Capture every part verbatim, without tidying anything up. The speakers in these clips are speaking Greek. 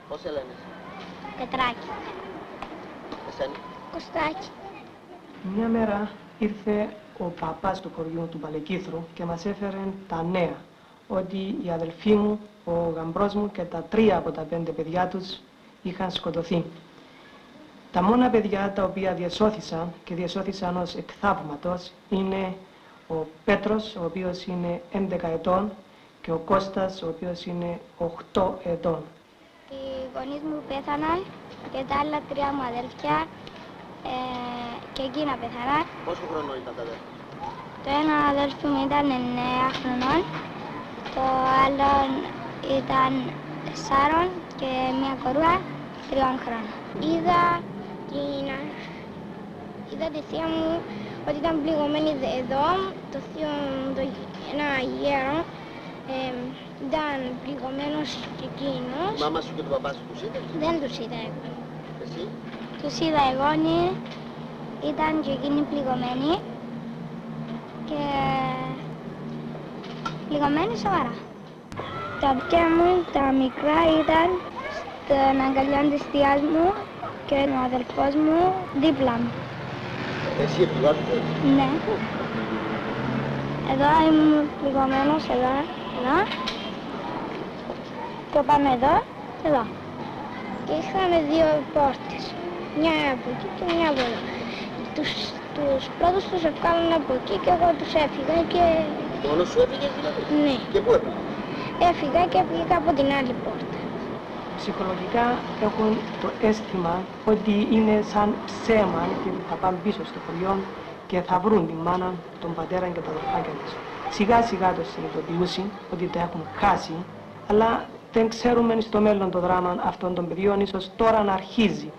Πώς σε λένε? Πετράκι. Εσένα? Κωστάκι. Μια μέρα ήρθε ο παπάς του χωριού του Παλεκύθρου και μας έφερε τα νέα ότι οι αδελφοί μου, ο γαμπρός μου και τα τρία από τα πέντε παιδιά τους είχαν σκοτωθεί. Τα μόνα παιδιά τα οποία διασώθησαν και διασώθησαν ως εκ θαύματος είναι ο Πέτρος, ο οποίος είναι έντεκα ετών, και ο Κώστας, ο οποίος είναι οκτώ ετών. Οι γονείς μου πέθαναν και τα άλλα τρία μου αδέλφια ε, και εκείνα πέθαναν. Πόσο χρόνο ήταν τα αδέλφια? Το ένα αδέλφι μου ήταν εννέα χρονών, το άλλο ήταν τεσσάρων και μια κορούα τριών χρόνων. Είδα, την... Είδα τη θεία μου ότι ήταν πληγωμένη εδώ, το θείο μου, το... ένα γέρο, ε, ήταν πληγωμένος και εκείνος. Η μάμα σου και το παπά σου τους είδες? Δεν τους είδα εγώ. Εσύ? Τους είδα εγώ, ναι, ήταν και εκείνοι πληγωμένοι και πληγωμένοι σοβαρά. Τα παιδιά μου, τα μικρά, ήταν στην αγκαλιά της θείας μου και ο αδελφός μου δίπλα μου. Εσύ επιβάλλοντες? Ναι. Εδώ ήμουν πληγωμένος, εδώ, εδώ. Και πάνω εδώ, εδώ. Και είχαμε δύο πόρτες. Μια από εκεί και μια από εδώ. Τους, τους πρώτους τους ευκάλαν από εκεί και εγώ τους έφυγα και... Μόνος σου έφυγες δηλαδή? Ναι. Και πού έφυγες? Έφυγα και πήγα από την άλλη πόρτα. Ψυχολογικά έχουν το αίσθημα ότι είναι σαν ψέμα και θα πάνε πίσω στο χωριό και θα βρουν τη μάνα, τον πατέρα και τα αδελφάκια τους. Σιγά σιγά το συνειδητοποιούσαν ότι τα έχουν χάσει, αλλά δεν ξέρουμε στο μέλλον το δράμα αυτών των παιδιών, ίσως τώρα να αρχίζει.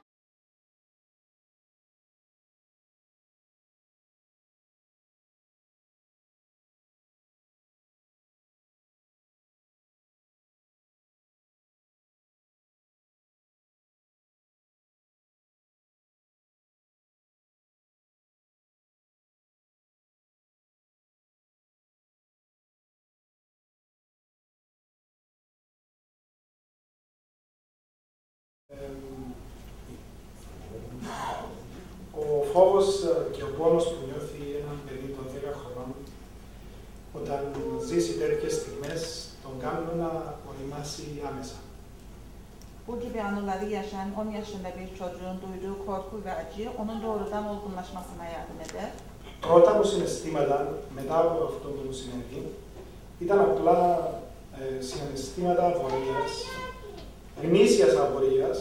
Ο φόβος και ο πόνος που νιώθει ένα παιδί των δέκα χρονών όταν ζήσει τέτοιες στιγμές τον κάνουν να οριμάσει άμεσα. Bu gibi anıları yaşayan on yaşında bir çocuğun duyduğu korku ve acı onun doğrudan olgunlaşmasına yardım eder. Πρώτα μου συναισθήματα μετά από αυτό που μου συνέβη ήταν απλά ε, συναισθήματα απορίας, γνήσιας απορίας.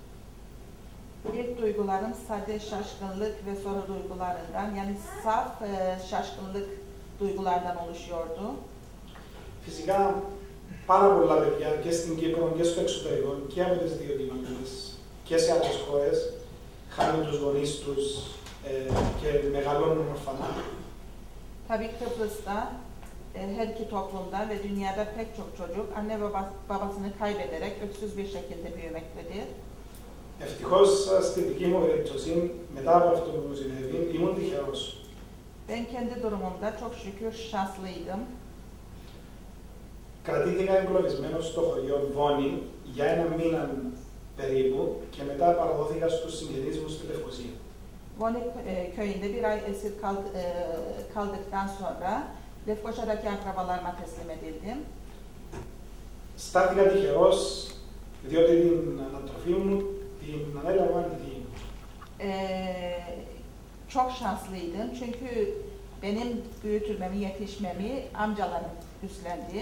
İlk duygularım sadece şaşkınlık ve soru duygularından, yani saf e, şaşkınlık duygulardan oluşuyordu. Φυσικά πάρα πολλά παιδιά και στην Κύπρο και στο εξωτερικό και από τις δύο κοινωνίες και σε άλλες χώρες χάνουν τους γονείς τους ε, και μεγαλώνουν ορφανά. Tabii Kıbrıs'ta, e, her iki toplumda ve dünyada pek çok çocuk anne ve babasını kaybederek öksüz bir şekilde büyümektedir. Ευτυχώς στη δική μου περίπτωση, μετά από αυτό που μου συνέβη, ήμουν τυχερός. Ben kendi durumumda çok şükür şanslıydım. Κρατήθηκα εγκλωβισμένος στο χωριό Βόνη για ένα μήνα περίπου και μετά παραδόθηκα στους συγγενείς μου στη Λευκοσία. Voni köyünde bir ay esir kald, e, kaldıktan sonra Lefkoşa'daki akrabalarıma teslim edildim. Στάθηκα τυχερός διότι την ανατροφή μου την ανέλαβαν τη δική μου. E, çok şanslıydım çünkü benim büyütülmemi, yetişmemi amcalarım üstlendi.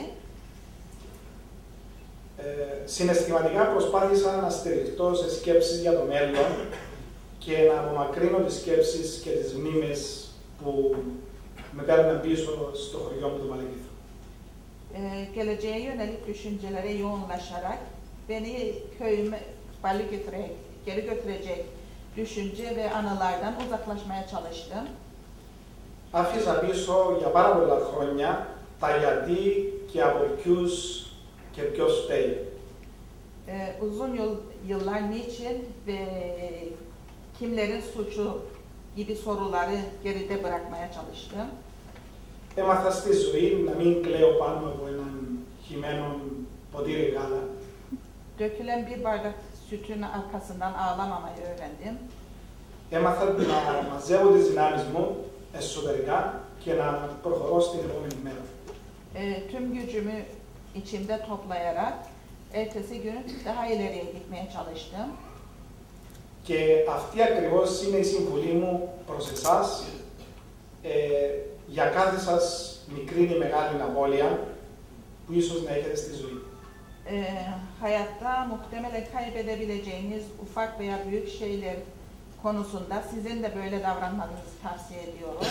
Ε, συναισθηματικά προσπάθησα να στηριχτώ σε σκέψεις για το μέλλον και να απομακρύνω τις σκέψεις και τις μνήμες που με παίρνουν πίσω στο χωριό μου του Πalekythro. E, geleceğe yönelik düşüncelere yoğunlaşarak beni köyüme, Palekythro'ya geri götürecek düşünce ve anılardan uzaklaşmaya çalıştım. Άφησα πίσω για πάρα πολλά χρόνια τα γιατί και από ποιους και ποιος φταίει. E, uzun yıl, yıllar niçin ve kimlerin suçu gibi soruları geride bırakmaya çalıştım. Έμαθα στη ζωή να μην κλαίω πάνω από έναν χυμένο ποτήρι γάλα. Dökülen bir bardak sütün arkasından ağlamamayı öğrendim. Έμαθα να μαζεύω τις δυνάμεις μου εσωτερικά και να προχωρώ στην επόμενη μέρα. E, tüm gücümü içimde toplayarak ertesi gün daha ileriye gitmeye çalıştım. Και αυτή ακριβώς είναι η συμβουλή μου προς εσάς, ε, για κάθε σας μικρή ή μεγάλη απώλεια που ίσως να έχετε στη ζωή. E, hayatta muhtemelen kaybedebileceğiniz ufak veya büyük şeyler konusunda sizin de böyle davranmanızı tavsiye ediyorum.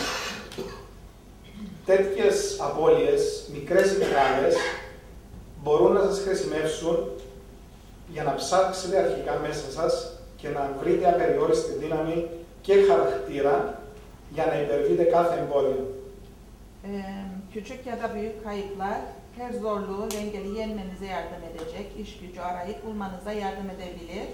Τέτοιες απώλειες, μικρές ή μεγάλες, μπορούν να σας χρησιμεύσουν για να ψάξετε αρχικά μέσα σας και να βρείτε απεριόριστη δύναμη και χαρακτήρα για να υπερβείτε κάθε εμπόδιο. E, küçük ya da büyük kayıplar her zorluğu ve engeli yenmenize yardım edecek, iş gücü arayıp bulmanıza yardım edebilir.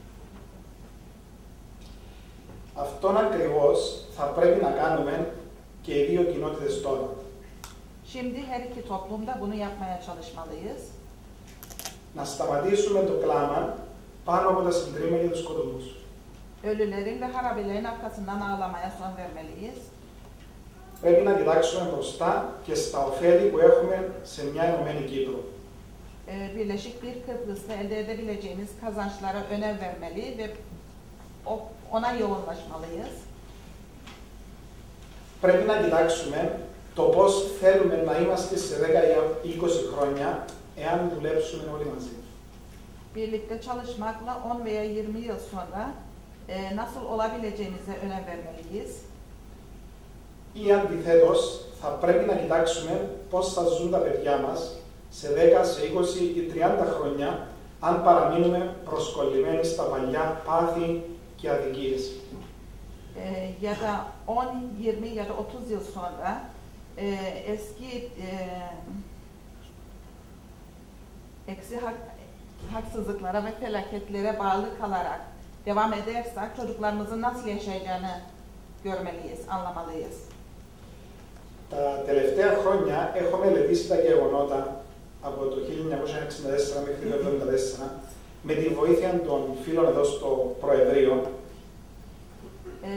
Αυτόν ακριβώς θα πρέπει να κάνουμε και οι δύο κοινότητες τώρα. Şimdi her iki toplumda bunu yapmaya çalışmalıyız. Να σταματήσουμε το κλάμα πάνω από τα συντρίμματα και τους σκοτωμούς. Ölülerin ve harabelerin arkasından ağlamaya son vermeliyiz. Πρέπει να κοιτάξουμε μπροστά και στα ωφέλη που έχουμε σε μια ενωμένη Κύπρο. E, Birleşik bir Kıbrıs'ta elde edebileceğimiz kazançlara önem vermeli ve o, ona yoğunlaşmalıyız. Πρέπει να κοιτάξουμε το πώς θέλουμε να είμαστε σε δέκα ή είκοσι χρόνια εάν δουλέψουμε όλοι μαζί. Birlikte çalışmakla on veya yirmi yıl sonra e, nasıl olabileceğimize önem vermeliyiz. Ή αντιθέτως, θα πρέπει να κοιτάξουμε πώς θα ζουν τα παιδιά μας σε δέκα, σε είκοσι ή τριάντα χρόνια αν παραμείνουμε προσκολλημένοι στα παλιά πάθη και αδικίες. E, ya da on, yirmi ya da otuz yıl sonra e, eski e, eksi hak, haksızlıklara ve felaketlere bağlı kalarak devam edersek çocuklarımızın nasıl yaşayacağını görmeliyiz, anlamalıyız. Τα τελευταία χρόνια έχω μελετήσει τα γεγονότα από το χίλια εννιακόσια εξήντα τέσσερα μέχρι το εβδομήντα τέσσερα με τη βοήθεια των φίλων εδώ στο Προεδρείο. E,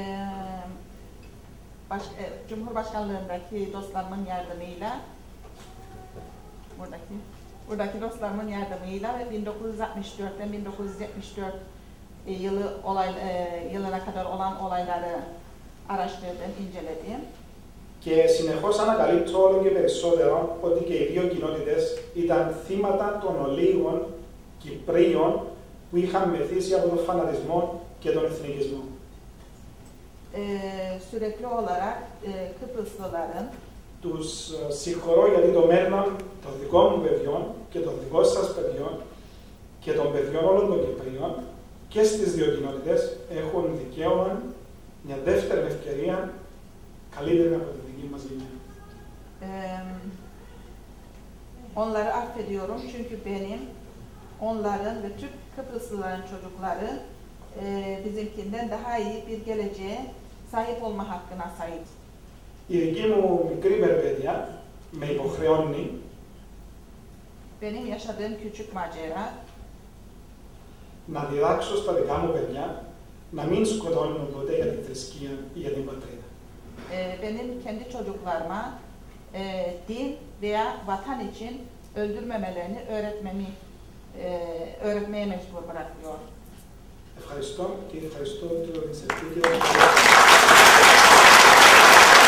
baş, e, Cumhurbaşkanlığındaki dostlarımın yardımıyla buradaki buradaki dostlarımın yardımıyla ve bin dokuz yüz altmış dört'ten bin dokuz yüz yetmiş dört e, yılı olay e, yılına kadar olan olayları araştırdım, inceledim. Και συνεχώς ανακαλύπτω όλο και περισσότερο ότι και οι δύο κοινότητες ήταν θύματα των ολίγων Κυπρίων που είχαν μεθύσει από τον φανατισμό και τον εθνικισμό. E, sürekli olarak e, Kıbrıslıların Τους συγχωρώ γιατί το μέλλον των δικών μου παιδιών και των δικών σας παιδιών και των παιδιών όλων των Κυπρίων και στις δύο κοινότητες έχουν δικαίωμα μια δεύτερη ευκαιρία καλύτερη από τη δική μας γενιά. e, onları affediyorum çünkü benim, onların ve Türk Kıbrıslıların çocukları e, bizimkinden daha iyi bir geleceğe sahip olma hakkına sahip. Η δική μου μικρή περιπέτεια με υποχρεώνει Benim yaşadığım küçük macera να διδάξω στα δικά μου παιδιά να μην σκοτώνουν ποτέ για τη θρησκεία ή για την πατρίδα. e, benim kendi çocuklarıma e, din veya vatan için öldürmemelerini öğretmemi e, öğretmeye mecbur bırakıyor. Ευχαριστώ και ευχαριστώ την Ευρωπαϊκή Επιτροπή.